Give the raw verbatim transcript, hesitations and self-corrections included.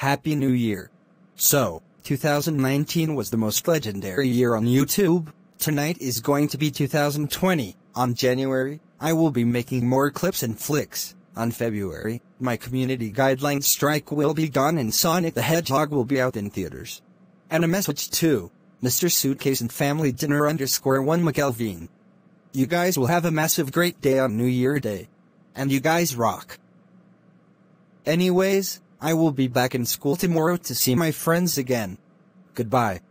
Happy New Year. So, two thousand nineteen was the most legendary year on YouTube. Tonight is going to be two thousand twenty. On January, I will be making more clips and flicks. On February, my community guideline strike will be gone and Sonic the Hedgehog will be out in theaters. And a message to Mister Suitcase and Family Dinner underscore one McElveen. You guys will have a massive great day on New Year Day. And you guys rock. Anyways, I will be back in school tomorrow to see my friends again. Goodbye.